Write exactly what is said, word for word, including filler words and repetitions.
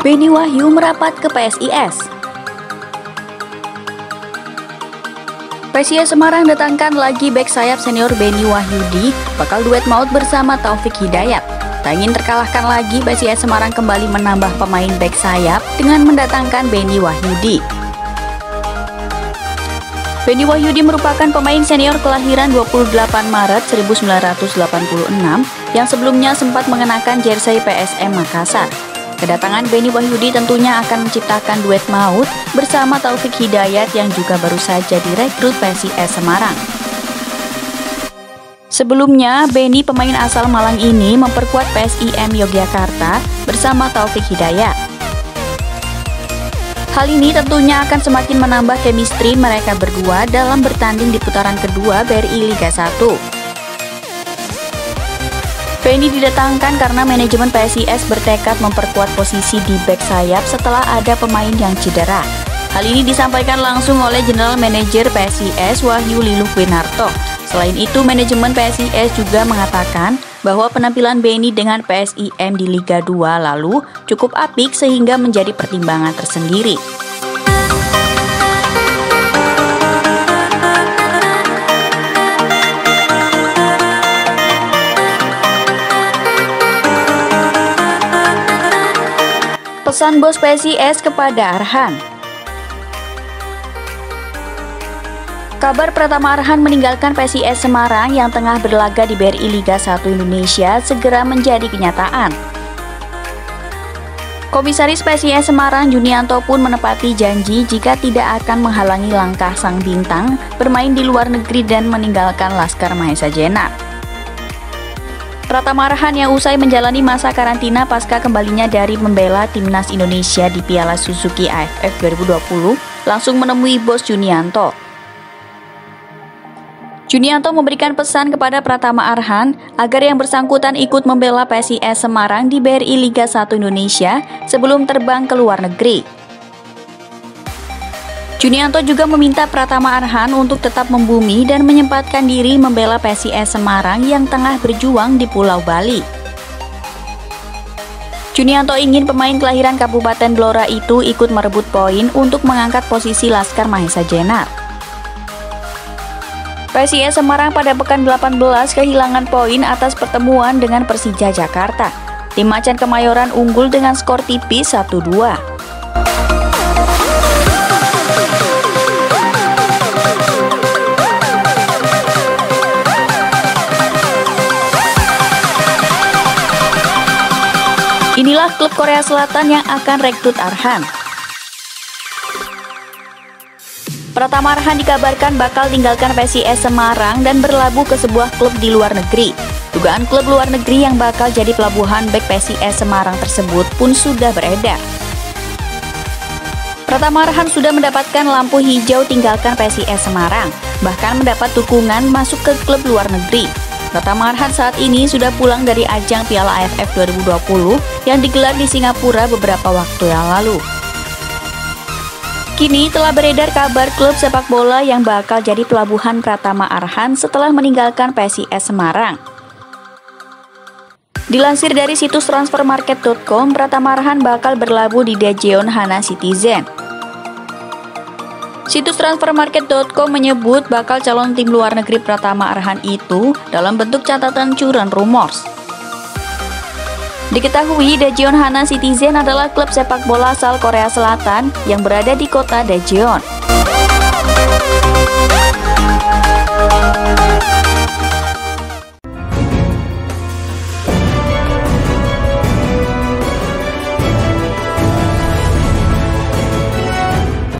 Benny Wahyu merapat ke P S I S. P S I S Semarang datangkan lagi bek sayap senior Benny Wahyudi, bakal duet maut bersama Taufik Hidayat. Tak ingin terkalahkan lagi, P S I S Semarang kembali menambah pemain bek sayap dengan mendatangkan Benny Wahyudi. Benny Wahyudi merupakan pemain senior kelahiran dua puluh delapan Maret seribu sembilan ratus delapan puluh enam yang sebelumnya sempat mengenakan jersey P S M Makassar. Kedatangan Benny Wahyudi tentunya akan menciptakan duet maut bersama Taufik Hidayat yang juga baru saja direkrut P S I S Semarang. Sebelumnya, Benny pemain asal Malang ini memperkuat P S I M Yogyakarta bersama Taufik Hidayat. Hal ini tentunya akan semakin menambah chemistry mereka berdua dalam bertanding di putaran kedua B R I Liga satu. Benny didatangkan karena manajemen P S I S bertekad memperkuat posisi di bek sayap setelah ada pemain yang cedera. Hal ini disampaikan langsung oleh General Manager P S I S Wahyu Lilukwinarto. Selain itu, manajemen P S I S juga mengatakan bahwa penampilan Benny dengan P S I M di Liga dua lalu cukup apik sehingga menjadi pertimbangan tersendiri. Pesan bos P S I S kepada Arhan. Kabar Pratama Arhan meninggalkan P S I S Semarang yang tengah berlaga di B R I Liga satu Indonesia segera menjadi kenyataan. Komisaris P S I S Semarang Junianto pun menepati janji jika tidak akan menghalangi langkah sang bintang bermain di luar negeri dan meninggalkan Laskar Mahesa Jenar. Pratama Arhan yang usai menjalani masa karantina pasca kembalinya dari membela timnas Indonesia di Piala Suzuki A F F dua ribu dua puluh langsung menemui bos Junianto. Junianto memberikan pesan kepada Pratama Arhan agar yang bersangkutan ikut membela P S I S Semarang di B R I Liga satu Indonesia sebelum terbang ke luar negeri. Junianto juga meminta Pratama Arhan untuk tetap membumi dan menyempatkan diri membela P S I S Semarang yang tengah berjuang di Pulau Bali. Junianto ingin pemain kelahiran Kabupaten Blora itu ikut merebut poin untuk mengangkat posisi Laskar Mahesa Jenar. P S I S Semarang pada pekan delapan belas kehilangan poin atas pertemuan dengan Persija Jakarta. Tim Macan Kemayoran unggul dengan skor tipis satu dua. Inilah klub Korea Selatan yang akan rekrut Arhan. Pratama Arhan dikabarkan bakal tinggalkan P S I S Semarang dan berlabuh ke sebuah klub di luar negeri. Dugaan klub luar negeri yang bakal jadi pelabuhan bek P S I S Semarang tersebut pun sudah beredar. Pratama Arhan sudah mendapatkan lampu hijau tinggalkan P S I S Semarang, bahkan mendapat dukungan masuk ke klub luar negeri. Pratama Arhan saat ini sudah pulang dari ajang Piala A F F dua ribu dua puluh yang digelar di Singapura beberapa waktu yang lalu. Kini telah beredar kabar klub sepak bola yang bakal jadi pelabuhan Pratama Arhan setelah meninggalkan P S I S Semarang. Dilansir dari situs transfermarket dot com, Pratama Arhan bakal berlabuh di Daejeon Hana Citizen. Situs transfermarket dot com menyebut bakal calon tim luar negeri Pratama Arhan itu dalam bentuk catatan curan rumors. Diketahui Daejeon Hana Citizen adalah klub sepak bola asal Korea Selatan yang berada di kota Daejeon.